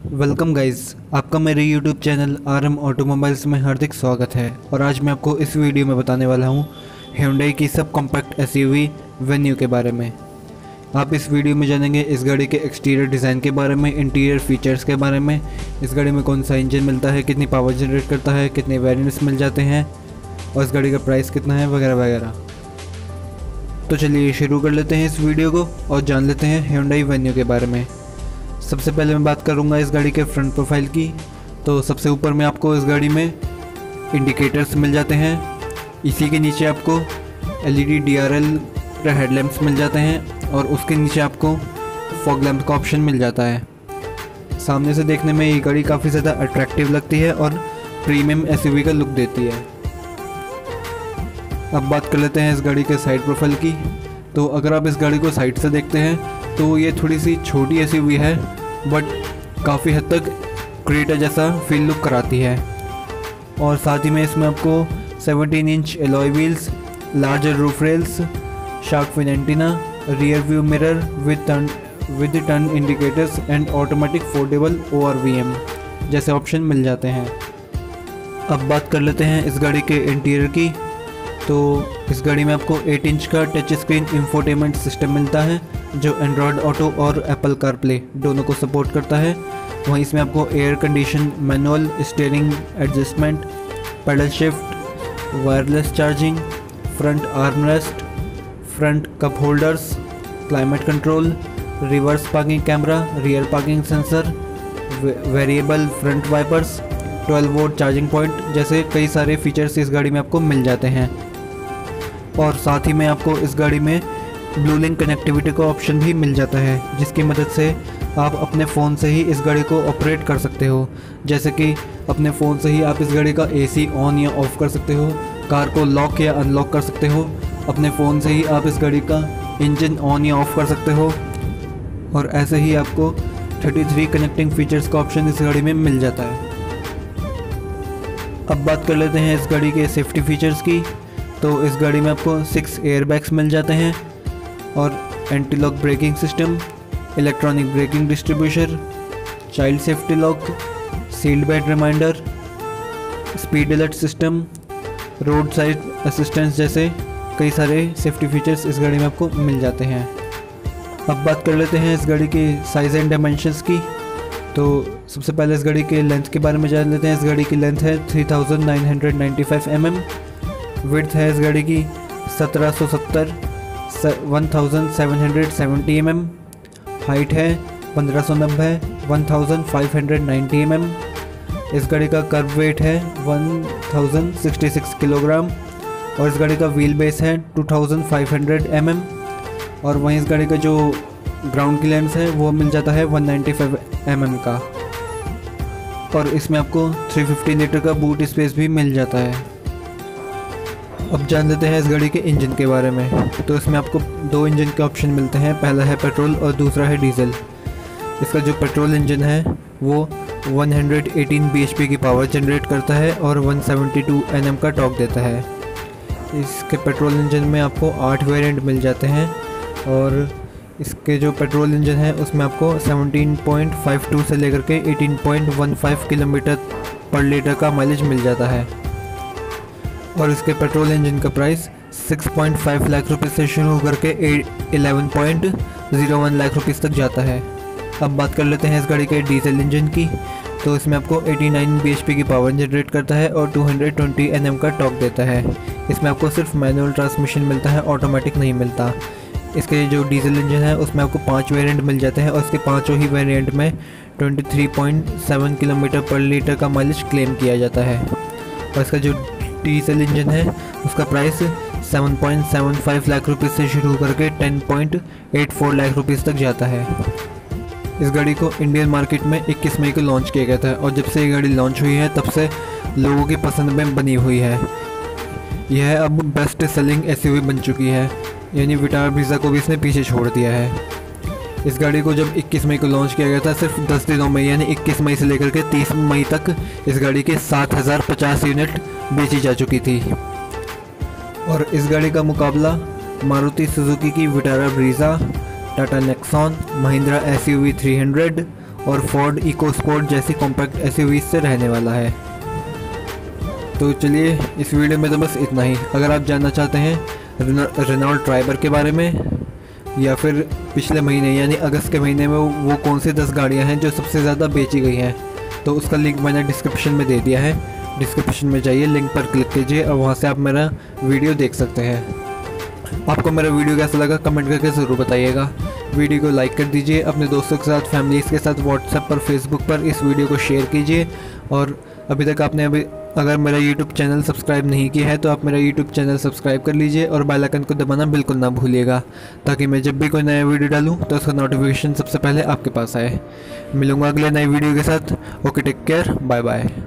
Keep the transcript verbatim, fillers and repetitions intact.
Welcome guys, आपका मेरे YouTube channel R M automobiles में हार्दिक स्वागत है। और आज मैं आपको इस वीडियो में बताने वाला हूँ Hyundai की सब कॉम्पैक्ट एसयूवी वेन्यू के बारे में। आप इस वीडियो में जानेंगे इस गाड़ी के एक्सटीरियर डिज़ाइन के बारे में, इंटीरियर फीचर्स के बारे में, इस गाड़ी में कौन सा इंजन मिलता है, कितनी पावर जनरेट करता है, कितने वेरिएंट्स मिल जाते हैं और इस गाड़ी का प्राइस कितना है वगैरह वगैरह। तो चलिए शुरू कर लेते हैं इस वीडियो को और जान लेते हैं Hyundai वेन्यू के बारे में। सबसे पहले मैं बात करूंगा इस गाड़ी के फ्रंट प्रोफाइल की। तो सबसे ऊपर में आपको इस गाड़ी में इंडिकेटर्स मिल जाते हैं, इसी के नीचे आपको एलईडी डीआरएल हेडलैम्प्स मिल जाते हैं और उसके नीचे आपको फॉग लैम्प का ऑप्शन मिल जाता है। सामने से देखने में ये गाड़ी काफ़ी ज़्यादा अट्रैक्टिव लगती है और प्रीमियम एसयूवी का लुक देती है। अब बात कर लेते हैं इस गाड़ी के साइड प्रोफाइल की। तो अगर आप इस गाड़ी को साइड से देखते हैं तो ये थोड़ी सी छोटी एसयूवी है, बट काफ़ी हद तक क्रेटा जैसा फील लुक कराती है। और साथ ही में इसमें आपको सत्रह inch alloy wheels, larger roof rails, shark fin antenna, rear view mirror with turn with turn indicators and automatic foldable O R V M जैसे ऑप्शन मिल जाते हैं। अब बात कर लेते हैं इस गाड़ी के इंटीरियर की। तो इस गाड़ी में आपको आठ इंच का टच स्क्रीन इंफोटेनमेंट सिस्टम मिलता है जो एंड्रॉयड ऑटो और एप्पल कारप्ले दोनों को सपोर्ट करता है। वहीं इसमें आपको air condition, manual steering adjustment, paddle shift, wireless charging, front armrest, front cup holders, climate control, reverse parking camera, rear parking sensor, variable front wipers, twelve volt charging point जैसे कई सारे फीचर्स इस गाड़ी में आपको मिल जाते हैं। और साथ ही में आपको इस गाड़ी में ब्लू लिंक कनेक्टिविटी का ऑप्शन भी मिल जाता है, जिसकी मदद से आप अपने फ़ोन से ही इस गाड़ी को ऑपरेट कर सकते हो। जैसे कि अपने फ़ोन से ही आप इस गाड़ी का एसी ऑन या ऑफ़ कर सकते हो, कार को लॉक या अनलॉक कर सकते हो, अपने फ़ोन से ही आप इस गाड़ी का इंजन ऑन या ऑफ़ कर सकते हो। और ऐसे ही आपको तैंतीस कनेक्टिंग फीचर्स का ऑप्शन इस गाड़ी में मिल जाता है। अब बात कर लेते हैं इस गाड़ी के सेफ्टी फीचर्स की। तो इस गाड़ी में आपको सिक्स एयरबैग्स मिल जाते हैं और anti lock braking system, electronic braking distributor, child safety lock, seat belt reminder, speed alert system, road side assistance जैसे कई सारे सेफ्टी फीचर्स इस गाड़ी में आपको मिल जाते हैं। अब बात कर लेते हैं इस गाड़ी के साइज़ एंड डायमेंशंस की। तो सबसे पहले इस गाड़ी के लेंथ के बारे में जान लेते हैं। इस गाड़ी की लेंथ है three thousand nine hundred ninety five M M, width है इस गाड़ी की सत्रह सौ सत्तर one thousand seven hundred seventy M M, height है पंद्रह सौ नब्बे one thousand five hundred ninety M M. इस गाड़ी का कर्व वेट है one thousand sixty six kilogram और इस गाड़ी का व्हील बेस है two thousand five hundred M M. और वहीं इस गाड़ी का जो ग्राउंड क्लियरेंस है वो मिल जाता है one ninety five M M का। और इसमें आपको थ्री फिफ्टी लीटर का बूट स्पेस भी मिल जाता है। अब जान लेते हैं इस गाड़ी के इंजन के बारे में। तो इसमें आपको दो इंजन के ऑप्शन मिलते हैं, पहला है पेट्रोल और दूसरा है डीजल। इसका जो पेट्रोल इंजन है वो one hundred eighteen B H P की पावर जनरेट करता है और one seventy two N M का टॉर्क देता है। इसके पेट्रोल इंजन में आपको आठ वेरिएंट मिल जाते हैं और इसके जो पेट्रोल इंजन है उसमें आपको सेवनटीन पॉइंट फाइव टू से लेकर के eighteen point one five kilometre पर लीटर का माइलेज मिल जाता है। और इसके पेट्रोल इंजन का price six point five lakh रुपये से शुरू होकर के eleven point zero one lakh रुपये तक जाता है। अब बात कर लेते हैं इस गाड़ी के डीजल इंजन की। तो इसमें आपको eighty nine B H P की पावर जनरेट करता है और two hundred twenty N M का टॉर्क देता है। इसमें आपको सिर्फ मैनुअल ट्रांसमिशन मिलता है, ऑटोमेटिक नहीं मिलता। इसके जो डीजल इंजन है उसमें आपको पाँच वेरिएंट मिल जाते हैं और इसके पाँचों ही वेरिएंट में तेईस पॉइंट सेवन किलोमीटर पर लीटर का माइलेज क्लेम किया जाता है। और इसका जो डीजल इंजन है उसका price seven point seven five lakh रुपये से शुरू करके ten point eight four lakh रुपये तक जाता है। इस गाड़ी को इंडियन मार्केट में इक्कीस मई को लॉन्च किया गया था और जब से ये गाड़ी लॉन्च हुई है तब से लोगों की पसंद में बनी हुई है। यह अब बेस्ट सेलिंग एसयूवी बन चुकी है, यानी विटारा ब्रीजा को भी इसने पीछे छोड़ दिया है। इस गाड़ी को जब इक्कीस मई को लॉन्च किया गया था, सिर्फ दस दिनों में यानी इक्कीस मई से लेकर के तीस मई तक इस गाड़ी के सात हज़ार पचास यूनिट बेची जा चुकी थी। और इस गाड़ी का मुकाबला मारुति सुजुकी की Vitara Brezza, Tata Nexon, Mahindra S U V three hundred और फोर्ड इको स्पोर्ट जैसी कॉम्पैक्ट एसयूवीज से रहने वाला है। तो चलिए इस वीडियो में तो बस इतना ही। अगर आप जानना चाहते हैं रेनॉल्ट ट्राइबर के बारे में या फिर पिछले महीने यानी अगस्त के महीने में वो कौन सी दस गाड़ियां हैं जो सबसे ज़्यादा बेची गई हैं, तो उसका लिंक मैंने डिस्क्रिप्शन में दे दिया है। डिस्क्रिप्शन में जाइए, लिंक पर क्लिक कीजिए और वहाँ से आप मेरा वीडियो देख सकते हैं। आपको मेरा वीडियो कैसा लगा कमेंट करके ज़रूर बताइएगा। वीडियो को लाइक कर दीजिए, अपने दोस्तों के साथ, फैमिलीज़ के साथ व्हाट्सएप पर, फेसबुक पर इस वीडियो को शेयर कीजिए। और अभी तक आपने अभी अगर मेरा यूट्यूब चैनल सब्सक्राइब नहीं किया है तो आप मेरा यूट्यूब चैनल सब्सक्राइब कर लीजिए और बेल आइकन को दबाना बिल्कुल ना भूलिएगा, ताकि मैं जब भी कोई नया वीडियो डालूं तो उसका नोटिफिकेशन सबसे पहले आपके पास आए। मिलूंगा अगले नए वीडियो के साथ। Okay, take care, bye bye.